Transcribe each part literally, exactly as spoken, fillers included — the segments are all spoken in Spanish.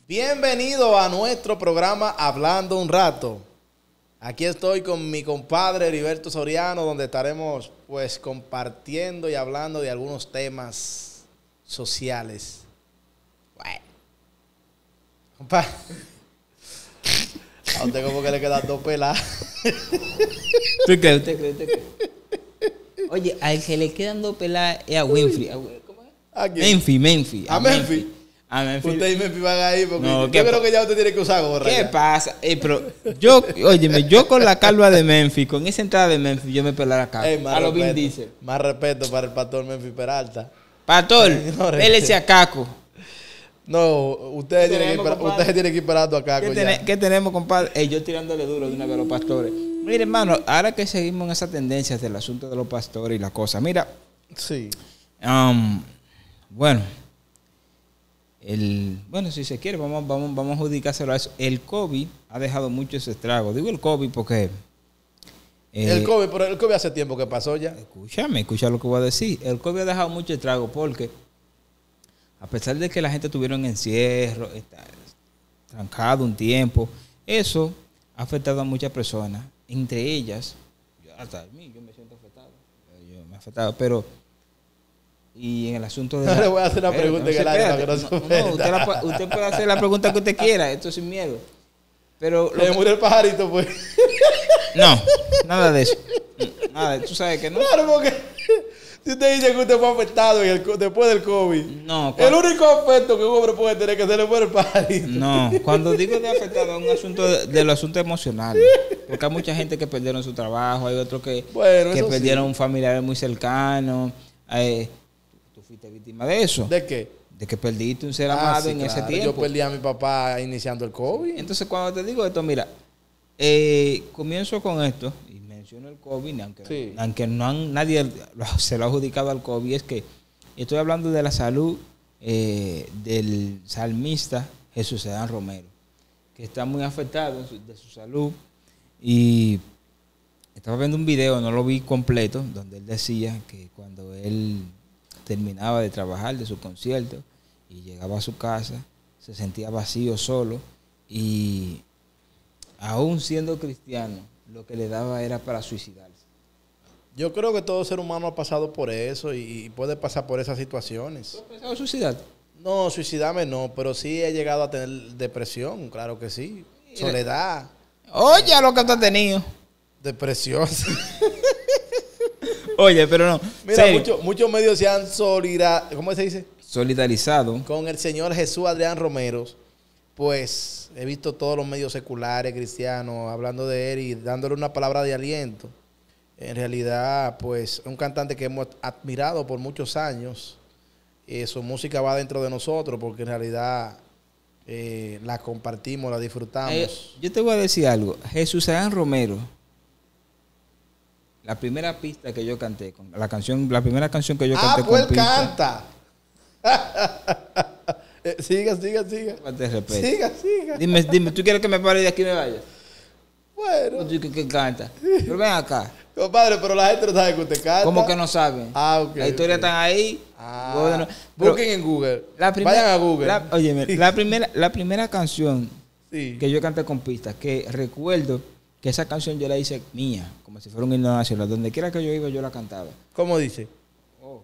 Bienvenido a nuestro programa Hablando un Rato. Aquí estoy con mi compadre Heriberto Soriano, donde estaremos pues compartiendo y hablando de algunos temas sociales. Bueno. Compadre. A usted como que le quedan dos peladas. ¿Usted cree? ¿Usted cree? ¿Usted cree? Oye, al que le quedan dos peladas es a Winfrey. ¿Cómo es? ¿A quién? Menfi, Menfi. ¿A Menfi? A Menfi. Usted y Menfi van ahí porque No, yo ¿qué creo pa- que ya usted tiene que usar gorra. ¿Qué ya. pasa? Eh, pero yo, óyeme, yo con la calva de Menfi, con esa entrada de Menfi, yo me pelara acá. Ey, más A los Vin respeto, Diesel. más respeto para el pastor Menfi Peralta. Pastor, Señores. pélese a Caco. No, ustedes tienen que, tenemos, esperar- compadre? ustedes tienen que ir esperando acá. ¿Qué, tene- ¿Qué tenemos, compadre? Ey, yo tirándole duro de una vez a los pastores. Mire, hermano, ahora que seguimos en esas tendencias del asunto de los pastores y la cosa, mira, Sí. Um, bueno, el, bueno, si se quiere, vamos, vamos, vamos a adjudicárselo a eso. El COVID ha dejado muchos estragos. Digo el COVID porque... eh, el COVID, pero el COVID hace tiempo que pasó ya. Escúchame, escucha lo que voy a decir. El COVID ha dejado mucho estrago porque, a pesar de que la gente tuvieron encierro, está trancado un tiempo, eso ha afectado a muchas personas. Entre ellas, yo, hasta a mí, yo me siento afectado. Yo me he afectado, pero... Y en el asunto de... No la- le voy a hacer una Espérate, pregunta no en se el aire para espérate. que no se No, no, ofenda. usted, la pu- usted puede hacer la pregunta que usted quiera, esto sin miedo. Pero... lo Se que- murió el pajarito, pues. no, nada de eso. Nada, tú sabes que no. Claro, porque si usted dice que usted fue afectado en el co- después del COVID, No, el cuando, único afecto que un hombre puede tener es que se le muere el pajarito. no, cuando digo de afectado es un asunto de, de los asuntos emocionales. Porque hay mucha gente que perdieron su trabajo, hay otros que, Bueno, que eso perdieron sí. un familiar muy cercano. Eh, tú fuiste víctima de eso. ¿De qué? De que perdiste un ser Ah, amado sí, en ese claro. tiempo. Yo perdí a mi papá iniciando el COVID. Entonces, cuando te digo esto, mira, eh, comienzo con esto y menciono el COVID, aunque, Sí. aunque no han, nadie lo- se lo ha adjudicado al COVID, es que estoy hablando de la salud eh, del salmista Jesús Adán Romero, que está muy afectado en su- de su salud. Y estaba viendo un video, no lo vi completo, donde él decía que cuando él terminaba de trabajar de su concierto y llegaba a su casa, se sentía vacío, solo, y aún siendo cristiano, lo que le daba era para suicidarse. Yo creo que todo ser humano ha pasado por eso y, y puede pasar por esas situaciones. ¿Tú has pensado en suicidarte? No, suicidarme no, pero sí he llegado a tener depresión, claro que sí. Mira. Soledad, Oye, lo que tú has tenido. depresión. Oye, pero no. Mira, serio. muchos muchos medios se han solidarizado, ¿cómo se dice? Solidarizado. Con el señor Jesús Adrián Romero. Pues he visto todos los medios seculares cristianos hablando de él y dándole una palabra de aliento. En realidad, pues, es un cantante que hemos admirado por muchos años. Eh, su música va dentro de nosotros porque en realidad eh, la compartimos, la disfrutamos. Eh, yo te voy a decir algo. Jesús Adán Romero, la primera pista que yo canté, con la canción, la primera canción que yo ah, canté pues con él pista. canta. Eh, siga, siga, siga. Falta de respeto. Siga, siga. Dime, dime, ¿tú quieres que me pare de aquí y me vaya? Bueno, ¿Tú que, que canta? Pero ven acá. compadre, pero la gente no sabe que usted canta. ¿Cómo que no saben? Ah, ok. La historia ok. está ahí. Ah, Bueno, pero busquen en Google. la primera, Vayan a Google. La, óyeme, la primera, la primera canción sí. que yo canté con pistas, que recuerdo que esa canción yo la hice mía, como si fuera un himno nacional. Donde quiera que yo iba, yo la cantaba. ¿Cómo dice? Oh.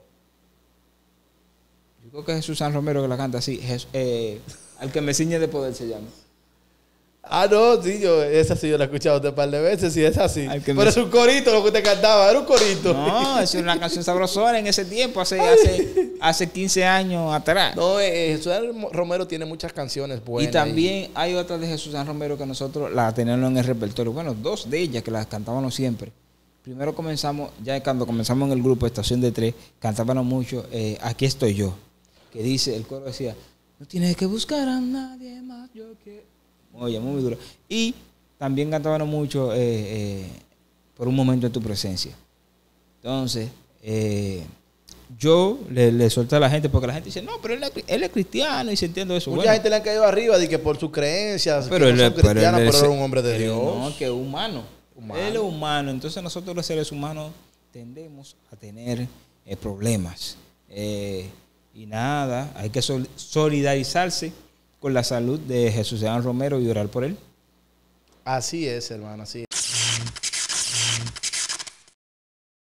Yo creo que es Jesús San Romero que la canta así. Jes- eh, al que me ciñe de poder se llama. Ah, no, sí, yo, esa sí yo la he escuchado usted un par de veces, sí, es así. Al que Pero me- es un corito lo que usted cantaba, era un corito. No, es una canción sabrosona en ese tiempo, hace, hace, hace quince años atrás. No, eh, Jesús Romero tiene muchas canciones buenas. Y también hay otras de Jesús San Romero que nosotros las teníamos en el repertorio. Bueno, dos de ellas que las cantábamos siempre. Primero comenzamos, ya cuando comenzamos en el grupo Estación de Tres, cantábamos mucho eh, Aquí estoy yo. Que dice, el coro decía, no tienes que buscar a nadie más, yo quiero. Oye, muy duro. Y también cantábamos mucho eh, eh, Por un momento en tu presencia. Entonces, eh, yo le, le suelto a la gente, porque la gente dice, no, pero él es, él es cristiano y se entiende eso. Mucha Bueno, gente le han caído arriba de que por sus creencias, pero que él, no es- son pero él cristianos, pero, es- era un hombre de él- Dios. No, que es humano. Humano. Él es humano. Entonces nosotros los seres humanos tendemos a tener eh, problemas. Eh, y nada, hay que sol- solidarizarse con la salud de Jesús Adán Romero y orar por él. Así es, hermano, así es.